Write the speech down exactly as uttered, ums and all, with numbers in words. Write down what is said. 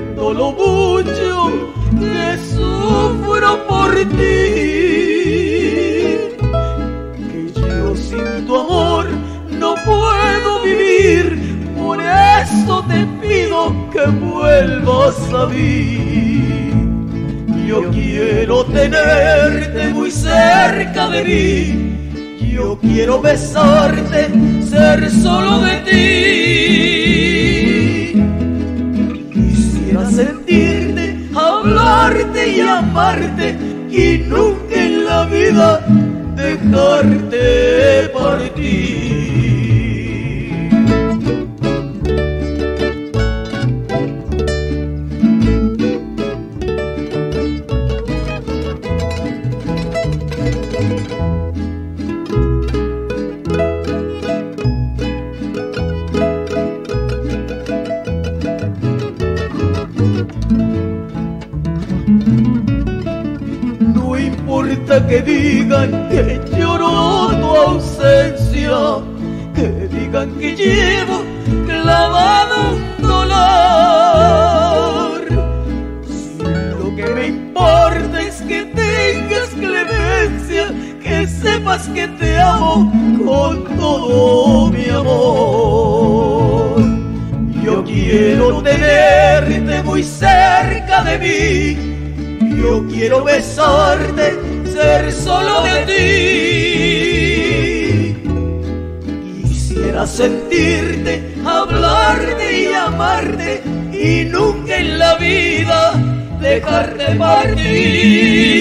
sabiendo lo mucho que sufro por ti, que yo sin tu amor no puedo vivir. Por eso te pido que vuelvas a mí. Yo quiero tenerte muy cerca de mí. Yo quiero besarte, ser solo de ti. Quisiera sentirte, hablarte y amarte, y nunca en la vida dejarte partir. No importa que digan que lloro tu ausencia, que digan que llevo clavado un dolor. Si lo que me importa es que tengas clemencia, que sepas que te amo con todo mi amor. Yo quiero tenerte muy cerca de mí. Yo quiero besarte, ser solo de ti. Quisiera sentirte, hablarte y amarte, y nunca en la vida dejarte partir.